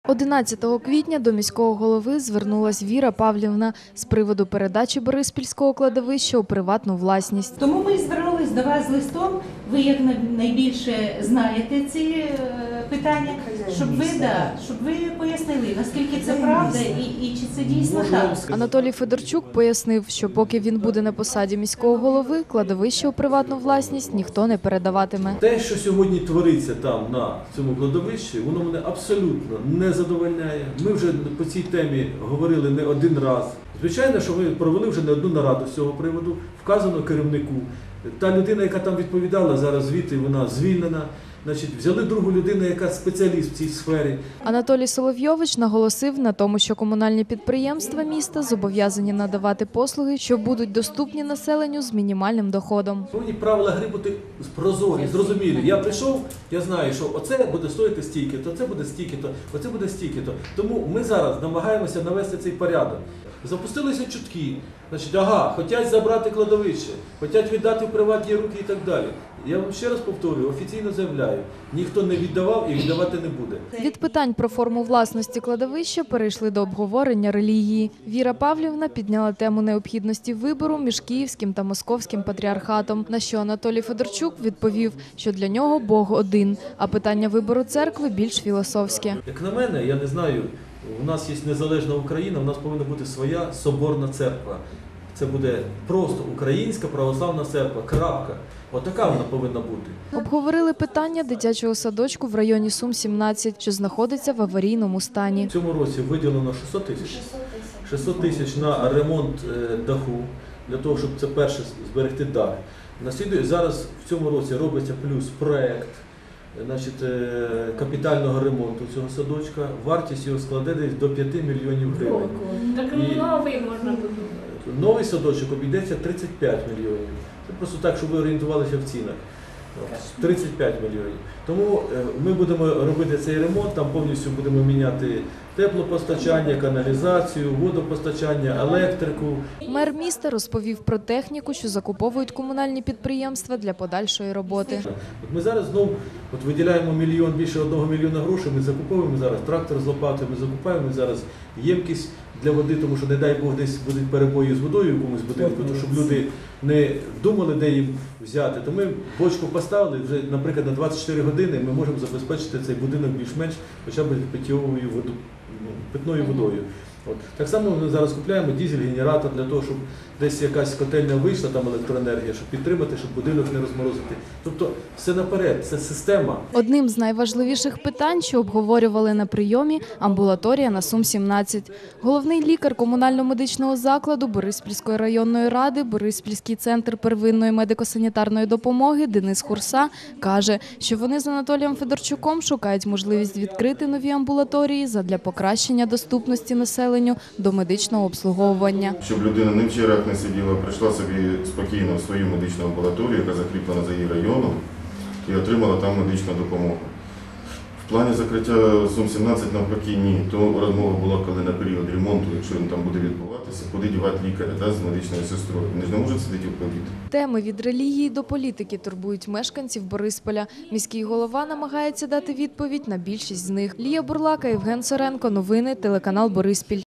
11 квітня до міського голови звернулась Віра Павлівна з приводу передачі Бориспільського кладовища у приватну власність. Тому ми звернулись до вас з листом, ви як найбільше знаєте ці питання, щоб ви пояснили, наскільки це правда і чи це дійсно так. Анатолій Федорчук пояснив, що поки він буде на посаді міського голови, кладовище у приватну власність ніхто не передаватиме. Те, що сьогодні твориться там на цьому кладовищі, воно мене абсолютно не задовольняє. Ми вже по цій темі говорили не один раз. Звичайно, що ми провели вже не одну нараду з цього приводу, вказано керівнику. Та людина, яка там відповідала зараз звідти, вона звільнена. Значить, взяли другу людину, яка спеціаліст в цій сфері. Анатолій Соловйович наголосив на тому, що комунальні підприємства міста зобов'язані надавати послуги, що будуть доступні населенню з мінімальним доходом. Повинні правила гри бути прозорі, зрозумілі. Я прийшов, я знаю, що оце буде стоїти стільки-то, це буде стільки-то, оце буде стільки-то. Тому ми зараз намагаємося навести цей порядок. Запустилися чутки, значить, хочуть забрати кладовище, хочуть віддати в приватні руки і так далі. Я вам ще раз повторюю, офіційно заявляю, ніхто не віддавав і віддавати не буде. Від питань про форму власності кладовища перейшли до обговорення релігії. Віра Павлівна підняла тему необхідності вибору між Київським та Московським патріархатом, на що Анатолій Федорчук відповів, що для нього Бог один, а питання вибору церкви більш філософське. Як на мене, я не знаю, у нас є незалежна Україна, у нас повинна бути своя соборна церква. Це буде просто українська православна церква, крапка. Отака вона повинна бути. Обговорили питання дитячого садочку в районі Сум-17, що знаходиться в аварійному стані. В цьому році виділено 600 тисяч. 600 тисяч на ремонт даху, для того, щоб це перше зберегти дах. Зараз в цьому році робиться плюс проект, значить, капітального ремонту цього садочка. Вартість його складе десь до 5 мільйонів гривень. Так новий можна буде. Новий садочок обійдеться 35 мільйонів. Це просто так, щоб ви орієнтувалися в цінах. 35 мільйонів. Тому ми будемо робити цей ремонт, там повністю будемо міняти теплопостачання, каналізацію, водопостачання, електрику. Мер міста розповів про техніку, що закуповують комунальні підприємства для подальшої роботи. Ми зараз знову виділяємо більше 1 мільйона грошей, ми закуповуємо зараз трактор з лопатою, ми закуповуємо зараз ємкість для води, тому що, не дай Бог, десь будуть перебої з водою в якомусь будинку, тому щоб люди не думали, де їм взяти. То ми бочку поставили, вже, наприклад, на 24 години ми можемо забезпечити цей будинок більш-менш хоча б питною водою. Так само ми зараз купуємо дизель-генератор для того, щоб десь якась котельня вийшла, там електроенергія, щоб підтримати, щоб будинок не розморозити. Тобто все наперед, це система. Одним з найважливіших питань, що обговорювали на прийомі – амбулаторія на Сум-17. Головний лікар комунально-медичного закладу Бориспільської районної ради, Бориспільський центр первинної медико-санітарної допомоги Денис Хурса каже, що вони з Анатолієм Федорчуком шукають можливість відкрити нові амбулаторії задля покращення доступності населенню до медичного обслуговування. Щоб людина не в чергах не сиділа, прийшла собі спокійно в свою медичну амбулаторію, яка закріплена за її районом, і отримала там медичну допомогу. В плані закриття Сум-17 навпаки ні. То розмова була, коли на період ремонту, якщо він там буде відбуватися, куди дівати лікаря з медичною сестрою. Вони ж не можуть сидіти в повітрі. Теми від релігії до політики турбують мешканців Борисполя. Міський голова намагається дати відповідь на більшість з них. Лія Бурлака, Євген Соренко. Новини, телеканал Бориспіль.